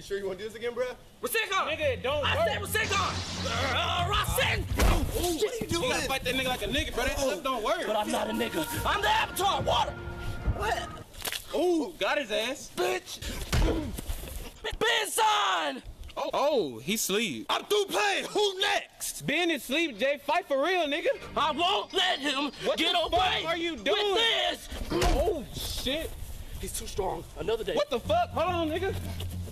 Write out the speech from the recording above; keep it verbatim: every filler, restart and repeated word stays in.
sure you want to do this again, bro? Rasengan! Nigga, it don't I work. said Rasengan! Uh, Rasen! What are you doing? You gotta fight that nigga like a nigga, bro. That stuff don't work. But I'm not a nigga. I'm the Avatar. Water! What? Ooh, got his ass. Bitch! Ben-san! Oh, oh, he sleep. I'm through playing. Who next? Ben is sleep, Jay. Fight for real, nigga. I won't let him What get the away fuck are you doing? with this! Oh, shit. He's too strong. Another day. What the fuck? Hold on, nigga.